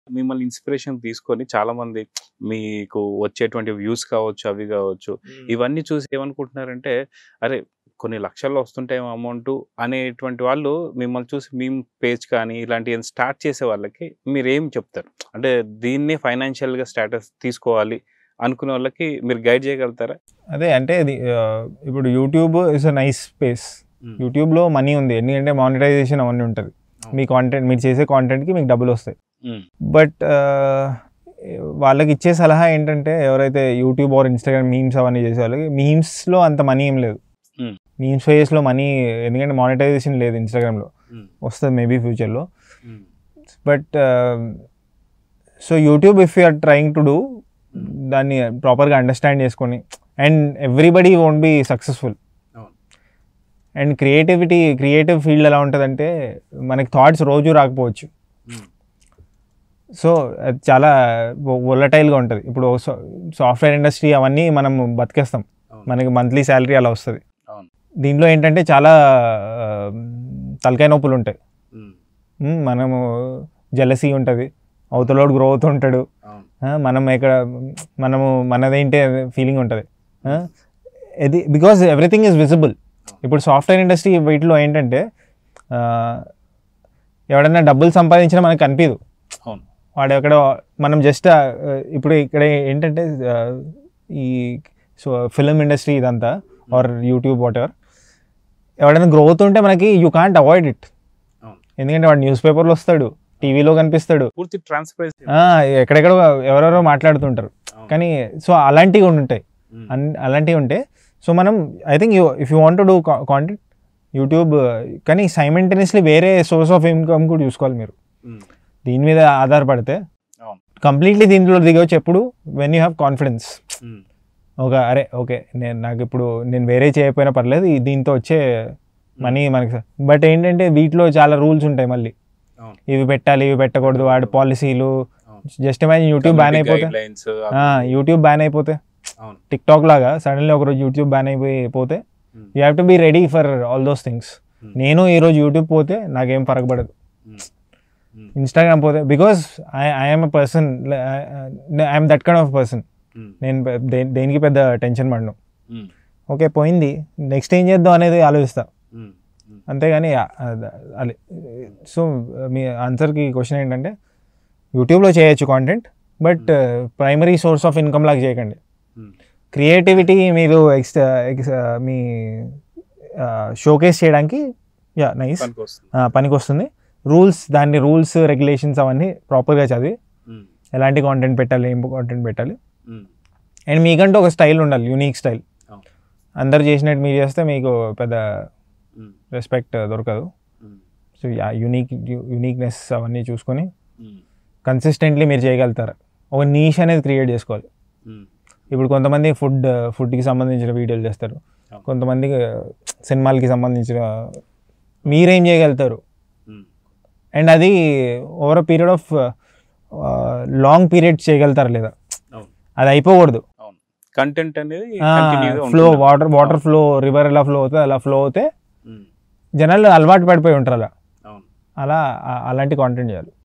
మిమ్మల్ని ఇన్స్పిరేషన్ తీసుకొని చాలా మంది మీకు వచ్చేటువంటి వ్యూస్ కావచ్చు, అవి కావచ్చు, ఇవన్నీ చూసి ఏమనుకుంటున్నారంటే, అరే కొన్ని లక్షల్లో వస్తుంటాయేమో అమౌంట్ అనేటువంటి వాళ్ళు మిమ్మల్ని చూసి మీమ్ పేజ్ కానీ ఇలాంటివి స్టార్ట్ చేసే వాళ్ళకి మీరు ఏం చెప్తారు? అంటే దీన్ని ఫైనాన్షియల్గా స్టేటస్ తీసుకోవాలి అనుకునే వాళ్ళకి మీరు గైడ్ చేయగలుగుతారా? అదే అంటే ఇది ఇప్పుడు YouTube is a nice space. యూట్యూబ్లో మనీ ఉంది, ఎందుకంటే మానిటైజేషన్ అవన్నీ ఉంటుంది. మీ కాంటెంట్, మీరు చేసే కాంటెంట్కి మీకు డబ్బులు వస్తాయి. బట్ వాళ్ళకి ఇచ్చే సలహా ఏంటంటే, ఎవరైతే యూట్యూబ్ ఆర్ ఇన్స్టాగ్రామ్ మీమ్స్ అవన్నీ చేసే వాళ్ళకి, మీమ్స్లో అంత మనీ ఏం లేదు. మీమ్స్ ఫేస్లో మనీ, ఎందుకంటే మానిటైజేషన్ లేదు ఇన్స్టాగ్రామ్లో, వస్తుంది మేబీ ఫ్యూచర్లో. But so YouTube if you are trying to do, దాన్ని ప్రాపర్గా అండర్స్టాండ్ చేసుకొని, and everybody won't be successful. And creative field ఎలా ఉంటుందంటే, మనకి థాట్స్ రోజు రాకపోవచ్చు. సో అది చాలా వొలటైల్గా ఉంటుంది. ఇప్పుడు సాఫ్ట్వేర్ ఇండస్ట్రీ అవన్నీ మనం బతికేస్తాం, మనకి మంత్లీ శాలరీ అలా వస్తుంది. దీంట్లో ఏంటంటే చాలా తలకాయ నొప్పులు ఉంటాయి. మనము జెలసీ ఉంటుంది, అవతలోడు గ్రో అవుతుంటాడు, మనదేంటి ఫీలింగ్ ఉంటుంది. ఇది బికాజ్ ఎవ్రీథింగ్ ఈజ్ విజిబుల్. ఇప్పుడు సాఫ్ట్వేర్ ఇండస్ట్రీ వీటిలో ఏంటంటే, ఎవడన్నా డబ్బులు సంపాదించినా మనకు కనిపించదు. వాడు ఎక్కడ, మనం జస్ట్ ఇప్పుడు ఇక్కడ ఏంటంటే ఈ ఫిలిం ఇండస్ట్రీ ఇదంతా ఆర్ యూట్యూబ్ వాట్ ఎవర్, ఎవడైనా గ్రో అవుతుంటే మనకి యూ కాంట్ అవాయిడ్ ఇట్. ఎందుకంటే వాడు న్యూస్ పేపర్లో వస్తాడు, టీవీలో కనిపిస్తాడు, ఎక్కడెక్కడ ఎవరెవరో మాట్లాడుతుంటారు. కానీ సో అలాంటివి ఉంటాయి. సో మనం I think if you want to do content YouTube, కానీ సైమల్టేనియస్లీ వేరే సోర్స్ ఆఫ్ ఇన్కమ్ కూడా చూసుకోవాలి మీరు. దీని మీద ఆధారపడితే కంప్లీట్లీ దీంట్లో దిగవచ్చు ఎప్పుడు, వెన్ యూ హ్యావ్ కాన్ఫిడెన్స్. అరే ఓకే, నాకు ఇప్పుడు నేను వేరే చేయకపోయినా పర్లేదు, దీంతో వచ్చే మనీ మనకి. బట్ ఏంటంటే వీటిలో చాలా రూల్స్ ఉంటాయి మళ్ళీ, ఇవి పెట్టాలి, ఇవి పెట్టకూడదు, వాడి పాలసీలు. జస్ట్ ఇమాజిన్ యూట్యూబ్ బ్యాన్ అయిపోతే టిక్ టాక్ లాగా సడన్లీ ఒకరోజు యూట్యూబ్ బ్యాన్ అయిపోతే you have to be ready for all those things. నేను ఈరోజు యూట్యూబ్ పోతే నాకేం ఫరక్ పడదు, ఇన్స్టాగ్రామ్ పోతే, because I'm a person, I'm that kind of person. నేను దేనికి పెద్ద టెన్షన్ పడను. ఓకే పోయింది, నెక్స్ట్ ఏం చేద్దాం అనేది ఆలోచిస్తా, అంతేగాని అది. సో మీ ఆన్సర్కి క్వశ్చన్ ఏంటంటే, యూట్యూబ్లో చేయొచ్చు content, but primary source of income లాగా చేయకండి. క్రియేటివిటీ మీరు మీ షోకేస్ చేయడానికి నైస్ పనికి వస్తుంది. దాన్ని రూల్స్ రెగ్యులేషన్స్ అవన్నీ ప్రాపర్గా చదివి ఎలాంటి కాంటెంట్ పెట్టాలి, ఏం కాంటెంట్ పెట్టాలి, అండ్ మీకంటూ ఒక స్టైల్ ఉండాలి, యూనిక్ స్టైల్. అందరు చేసినట్టు మీరు చేస్తే మీకు పెద్ద రెస్పెక్ట్ దొరకదు. సో యూనిక్నెస్ అవన్నీ చూసుకొని కన్సిస్టెంట్లీ మీరు చేయగలుగుతారు. ఒక నీష్ అనేది క్రియేట్ చేసుకోవాలి. ఇప్పుడు కొంతమంది ఫుడ్కి సంబంధించిన వీడియోలు చేస్తారు, కొంతమంది సినిమాలకి సంబంధించిన, మీరేం చేయగలుగుతారు. అండ్ అది over a period of long period చేయగలుగుతారు లేదా, అది అయిపోకూడదు. కంటెంట్ అనేది ఫ్లో, వాటర్ ఫ్లో, రివర్ ఎలా ఫ్లో అవుతుంది అలా ఫ్లో అవుతే జనాలు అలవాటు పడిపోయి ఉంటారు. అలాంటి కాంటెంట్ చేయాలి.